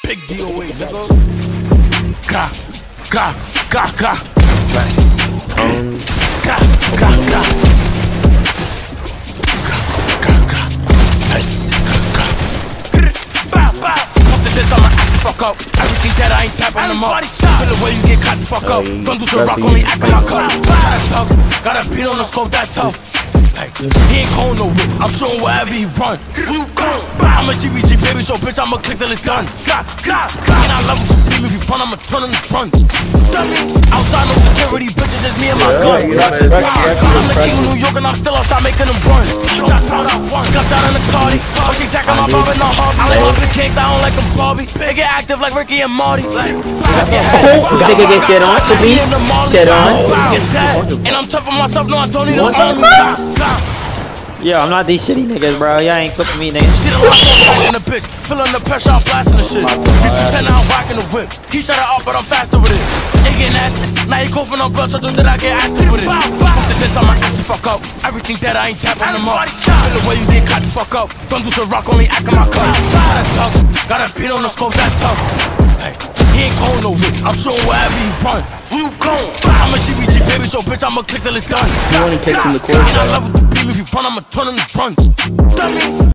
Big DOA, nigga. Gra, gra, gra, gra. Gra, gra, gra. Gra, gra. Hey, gra, gra. Fuck this, I'ma act the fuck up. Everything that I ain't tapping them up. Feel the way you get caught the fuck up. Don't do some rock on me, act in my cup. That's tough. Got a beat on the scope, that's tough. Like, he ain't going nowhere, I'm showing wherever he run. I'm a GBG baby, so bitch, I'ma click till it's done. And I love him for beat me, if you front, I'ma turn him to front. Outside, no security, bitches, just me and my gun. I'm the king of New York and I'm still outside making them run. Scuffed out in the Cardi, fucking jacking my bob in the Harvey. I like my big kicks, I don't like them Barbie. They get active like Ricky and Marty. Nigga get shit on, to be shit on. And I'm tough on myself, no, I don't need no army. Yo, I'm not these shitty niggas, bro. Y'all ain't clipping me, nigga. Shit, I'm the bitch, feeling the pressure, I'm blasting the shit. Pretend I'm rocking the whip. He shut it off, but I'm faster with it. They get nasty. Now he coughing on blood, so that I get active with it. Fuck this, I'ma act the fuck up. Everything that I ain't tapping them up. Feel the way you get caught the fuck up. Don't do some rock, only act in my cup. That's tough. Got a beat on the scope, that's tough. Hey, he ain't going nowhere. I'm showing wherever he run. Who you going? I'm a GBG baby, so bitch, I'ma click till it's done. You wanna take some of the court, and I love it to beat me if you front, I'ma turn him to front.